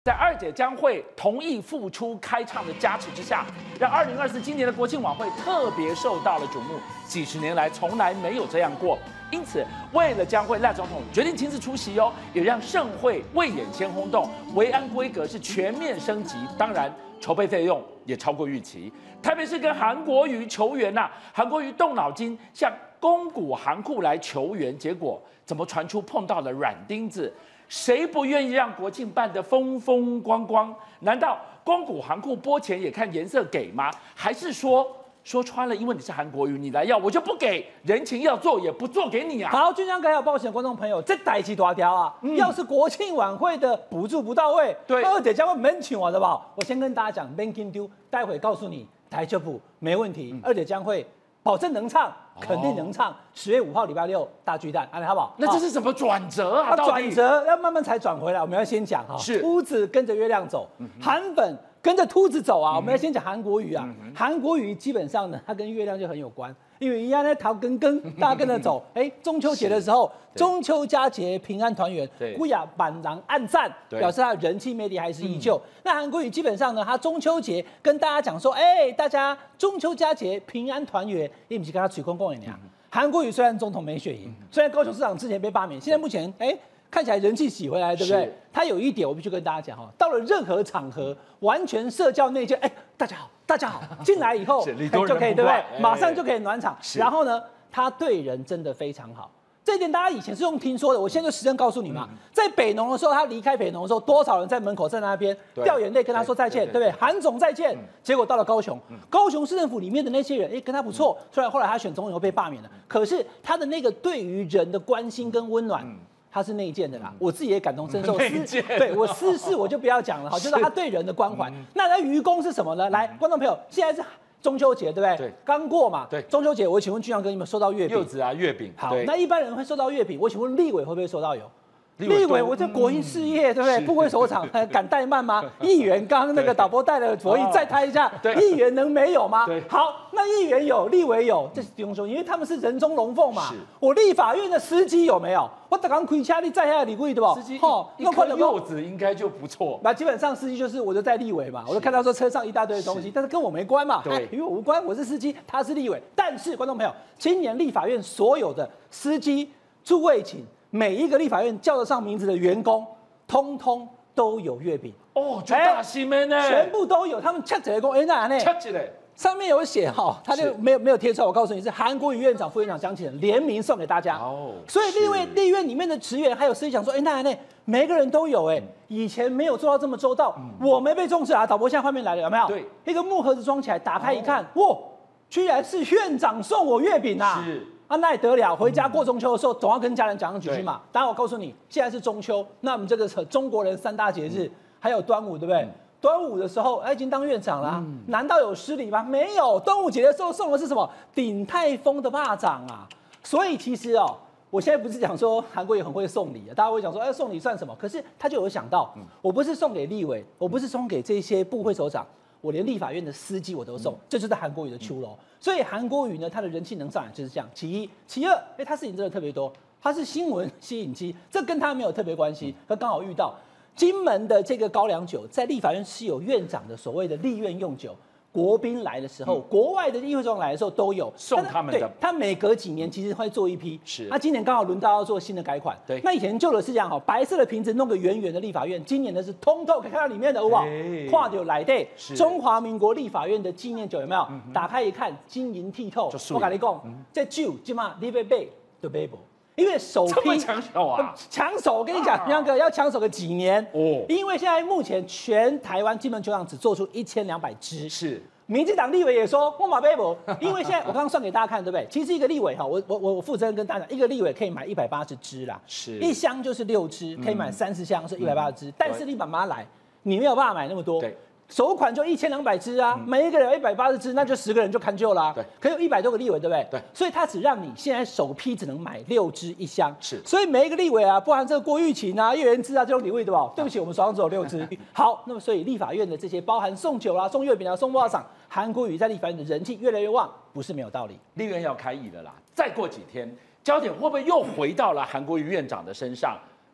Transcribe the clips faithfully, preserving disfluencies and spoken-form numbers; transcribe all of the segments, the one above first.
在二姐将会同意复出开唱的加持之下，让二零二四今年的国庆晚会特别受到了瞩目，几十年来从来没有这样过。因此，为了将会，赖总统决定亲自出席哦，也让盛会未演先轰动，维安规格是全面升级，当然筹备费用也超过预期。特别是跟韩国瑜求援呐、啊，韩国瑜动脑筋向公股行库来求援，结果怎么传出碰到了软钉子？谁不愿意让国庆办得风风光光？难道公股行库拨钱也看颜色给吗？还是说说穿了，因为你是韩国瑜，你来要我就不给，人情要做也不做给你啊？ 好，军将改好报险的观众朋友，这代志大条啊！嗯、要是国庆晚会的补助不到位， 对， 二姐将会门请我的吧？我先跟大家讲，免紧丢，待会告诉你台就补没问题，嗯、二姐将会保证能唱。肯定能唱，十月五号礼拜六大巨蛋，安好不好？ 那这是什么转折啊？ 它转折要慢慢才转回来，我们要先讲哈。 是秃子跟着月亮走，韩粉跟着秃子走啊。我们要先讲韩国瑜啊，韩国瑜基本上呢，他跟月亮就很有关，因为一样在逃跟跟，大家跟着走。哎，中秋节的时候，中秋佳节平安团圆，古雅板廊暗赞，表示他的人气魅力还是依旧。那韩国瑜基本上呢，他中秋节跟大家讲说，哎，大家中秋佳节平安团圆，你不是跟他吹公公一样。韩国瑜虽然总统没选赢，虽然高雄市长之前被罢免，现在目前哎看起来人气洗回来，对不对？他有一点我必须跟大家讲哈，到了任何场合，完全社交内建，哎，大家好，大家好，进来以后就可以，对不对？马上就可以暖场。然后呢，他对人真的非常好。这一点大家以前是用听说的，我现在就实证告诉你嘛。在北农的时候，他离开北农的时候，多少人在门口在那边掉眼泪跟他说再见，对不对？韩总再见。结果到了高雄，高雄市政府里面的那些人，哎，跟他不错。虽然后来他选总统又被罢免了，可是他的那个对于人的关心跟温暖，他是内建的啦。我自己也感同身受。私对我私事我就不要讲了哈，就是他对人的关怀。那他愚公是什么呢？来，观众朋友，现在是中秋节对不对？对，刚过嘛。对，中秋节，我请问俊阳哥，你们收到月饼？ 柚子啊，月饼。 好，那一般人会收到月饼，我请问立委会不会收到有？立委，我这国营事业，对不对？部会首长敢怠慢吗？议员刚刚那个导播带了佛印，再拍一下，议员能没有吗？好，那议员有，立委有，这是不用说，因为他们是人中龙凤嘛。我立法院的司机有没有？我刚刚开车你在下立委对不？ 司机哦，一颗柚子应该就不错。 那基本上司机就是我就在立委嘛，我就看到说车上一大堆的东西，但是跟我没关嘛，对，与我无关，我是司机，他是立委。但是观众朋友，今年立法院所有的司机、诸位请。每一个立法院叫得上名字的员工，通通都有月饼哦，就大新闻呢， 全部都有。他们掐起来讲，哎那呢？ 掐起来， 上面有写哈，他就没有没有贴出来。我告诉你是韩国瑜院长、副院长江启臣联名送给大家。哦，所以立委立院里面的职员还有司机讲说，哎那呢？每个人都有哎，以前没有做到这么周到，我没被重视啊。导播现在画面来了，有没有？对，一个木盒子装起来，打开一看，哇，居然是院长送我月饼啊！是。啊，那也得了！回家过中秋的时候，总要跟家人讲上几句嘛。当然，我告诉你，现在是中秋，那我们这个中国人三大节日，还有端午，对不对？端午的时候，他已经当院长了、啊，嗯、难道有失礼吗？没有。端午节的时候送的是什么？鼎泰丰的蚂蚱啊！所以其实哦，我现在不是讲说韩国也很会送礼啊，大家会讲说，哎，送礼算什么？可是他就有想到，我不是送给立委，我不是送给这些部会首长。我连立法院的司机我都送，嗯、这就是韩国瑜的秋楼。所以韩国瑜呢，他的人气能上来就是这样。其一，其二，哎，他事情真的特别多，他是新闻吸引机，这跟他没有特别关系。他刚好遇到金门的这个高粱酒，在立法院是有院长的所谓的立院用酒。国宾来的时候，嗯、国外的议会首长来的时候都有送他们的。 对，他每隔几年其实会做一批。 是。 那今年刚好轮到要做新的改款。对。那以前旧的是这样哈，白色的瓶子弄个圆圆的立法院，今年的是通透可以看到里面的，好不好？跨掉来的中华民国立法院的纪念酒有没有？嗯、打开一看，金银剔透。我跟你讲，嗯、这酒起码你被背都背不。因为首批抢手啊， 抢手！我跟你讲，那个要抢手个几年哦。因为现在目前全台湾金门球场只做出一千两百支，是。民进党立委也说我马背不，因为现在我刚刚算给大家看，对不对？其实一个立委哈，我我我负责任跟大家讲，一个立委可以买一百八十支啦，是一箱就是六支，可以买三十箱是一百八十支，但是你爸妈来，你没有办法买那么多。对。首款就一千两百支啊，嗯、每一个人有一百八十支，那就十个人就看救啦、啊。对，可以有一百多个立委，对不对？对，所以他只让你现在首批只能买六支一箱。是，所以每一个立委啊，包含这个郭玉琴啊、叶元之啊这种礼物，对吧？对不起，我们手上只有六支。好，那么所以立法院的这些包含送酒啦、送月饼啊、送花赏，韩国瑜在立法院的人气越来越旺，不是没有道理。 立院要开议了啦，再过几天，焦点会不会又回到了韩国瑜院长的身上？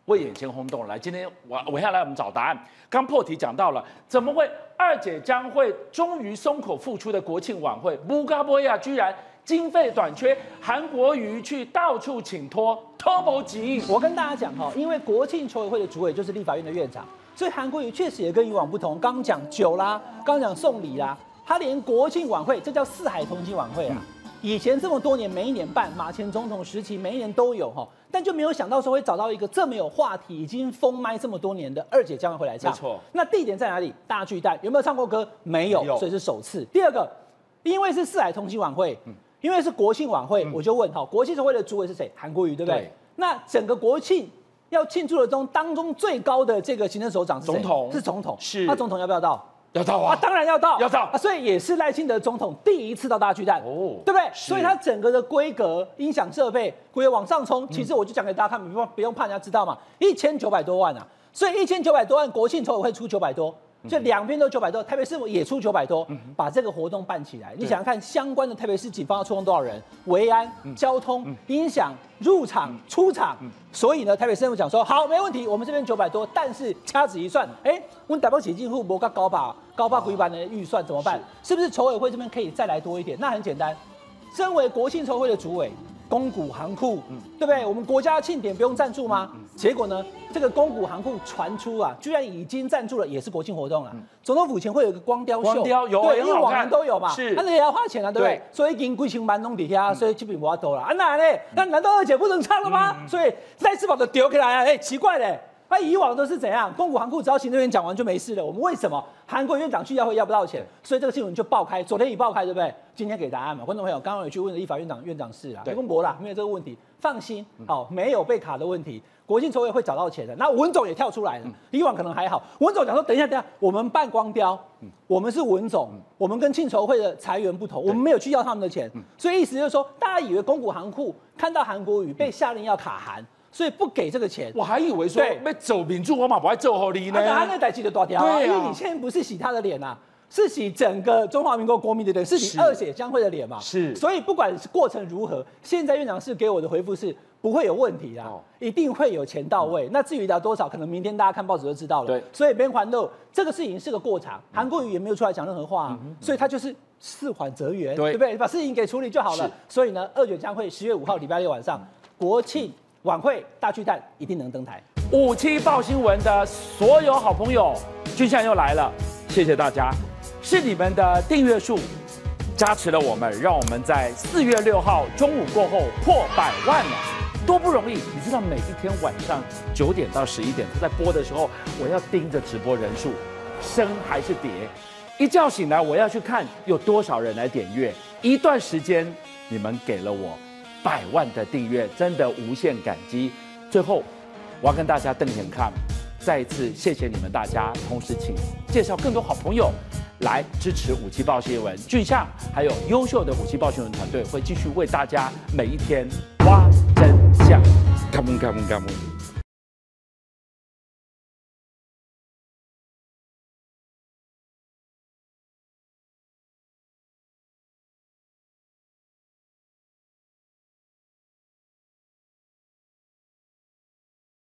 为眼前轰动。来，今天我我要来我们找答案。刚破题讲到了，怎么会二姐将会终于松口复出的国庆晚会，布嘎波亚居然经费短缺，韩国瑜去到处请托，偷不急。 我跟大家讲哈，因为国庆筹委会的主委就是立法院的院长，所以韩国瑜确实也跟以往不同。刚讲酒啦，刚讲送礼啦，他连国庆晚会，这叫四海同庆晚会啊。以前这么多年，每一年办，马前总统时期每一年都有哈，但就没有想到说会找到一个这么有话题、已经封麦这么多年的二姐将会回来唱。 没错。那地点在哪里？大巨蛋。有没有唱过歌？没有，所以是首次。第二个，因为是四海同庆晚会，嗯、因为是国庆晚会，嗯、我就问哈，国庆筹会的主委是谁？韩国瑜，对不对？对。那整个国庆要庆祝的中当中最高的这个行政首长是谁？ 总统。 是总统。 是。 那总统要不要到？ 要到啊， 啊，当然要到， 要到啊，所以也是赖清德总统第一次到大巨蛋，哦，对不对？所以它整个的规格、音响设备规格往上冲。其实我就讲给大家看，不用不用怕人家知道嘛，一千九百多万啊，所以一千九百多万，国庆筹委会出九百多。就两边都九百多，台北市也出九百多，把这个活动办起来。你想想看，相关的台北市警方要出动多少人？维安、交通、音响、入场、出场。所以呢，台北市政府讲说，好，没问题，我们这边九百多，但是掐指一算，哎，我们台北起进户没个高把高把规版的预算怎么办？是不是筹委会这边可以再来多一点？那很简单，身为国庆筹会的主委。公股行库，嗯，对不对？我们国家庆典不用赞助吗？嗯、结果呢，这个公股行库传出啊，居然已经赞助了，也是国庆活动了。嗯、总统府前会有一个光雕秀， 光雕有， 对，因为往年都有嘛， 是， 那也要花钱啊，对不对？对所以已经贵清班弄底下，所以基本我要投了。啊，那呢？那难道二姐不能唱了吗？嗯、所以赖世宝就丢起来啊，哎，奇怪嘞。那以往都是怎样？公股行库只要行政院讲完就没事了。我们为什么韩国院长去要会要不到钱？所以这个新闻就爆开，昨天已爆开，对不对？今天给答案嘛，观众朋友刚刚有去问了立法院长院长室啦，没问博啦，没有这个问题，放心，好、哦，没有被卡的问题。国庆筹委会找到钱的，那文总也跳出来了，以往可能还好，文总讲说，等一下，等一下，我们办光雕，我们是文总，我们跟庆筹会的财源不同，我们没有去要他们的钱，所以意思就是说，大家以为公股行库看到韩国瑜被下令要卡韩。所以不给这个钱， 我还以为说被走民主，我嘛不爱走后你呢。 他那代记得多条啊，因为你现在不是洗他的脸啊，是洗整个中华民国国民的脸，是洗二姐将会的脸嘛。 是， 所以不管是过程如何，现在院长室给我的回复是不会有问题啦，哦、一定会有钱到位。嗯、那至于到多少，可能明天大家看报纸就知道了。 对， 所以边环路这个事情是个过场，韩国瑜也没有出来讲任何话、啊，嗯、所以他就是事缓则圆，对不对？把事情给处理就好了。所以呢，二姐将会十月五号礼拜六晚上国庆。晚会大巨蛋一定能登台。 五七报新闻的所有好朋友，君相又来了，谢谢大家，是你们的订阅数加持了我们，让我们在四月六号中午过后破百万了，多不容易！你知道每一天晚上九点到十一点，他在播的时候，我要盯着直播人数升还是跌，一觉醒来我要去看有多少人来点阅，一段时间你们给了我百万的订阅，真的无限感激。最后，我要跟大家瞪眼看，再一次谢谢你们大家，同时请介绍更多好朋友来支持五七报新闻。俊相还有优秀的五七报新闻团队会继续为大家每一天挖真相。Come on, come on, come on.